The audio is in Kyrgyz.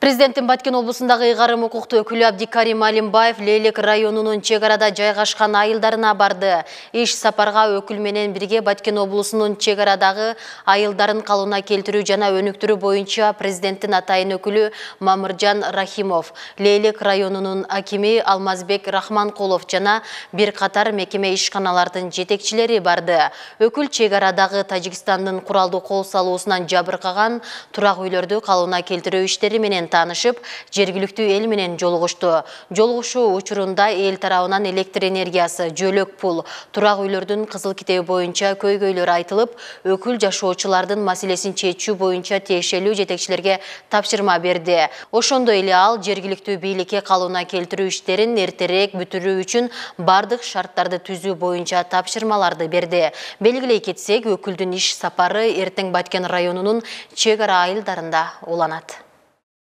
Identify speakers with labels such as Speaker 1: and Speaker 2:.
Speaker 1: Президенттин Баткен облусундагы ыйгарым укуктуу өкүлү Абдикарим Алимбаев Лейлек районунун чек арада жайгашкан айылдарына барды. Иш сапарга өкүл менен бирге Баткен облусунун чек арадагы айылдарын калыбына келтирүү жана өнүктүрүү боюнча президенттин атайын өкүлү Мамыржан Рахимов, Лейлек районунун акими Алмазбек Рахманкулов жана бир катар мекеме ишканалардын жетекчилери барды. Өкүл чек арадагы Тажикстандын куралдуу кол салуусунан жабыркаган турак үйлөрдү калыбына келтирүү иштери менен таанышып, жергиликтүү эл менен жолугушту. Жолугушуу учурунда эл тарабынан электр энергиясы, жөлөк пул, турак үйлөрдүн кызыл китеби боюнча көйгөйлөр айтылып, өкүл жашоочулардын маселесин чечүү боюнча тиешелүү жетекчилерге тапшырма берди. Ошондой эле ал жергиликтүү бийликке калыбына келтирүү иштерин эртерээк бүтүрүү үчүн бардык шарттарды түзүү боюнча тапшырмаларды берди. Белгилей кетсек, өкүлдүн иш сапары эртең Баткен районунун чек ара айылдарында уланат.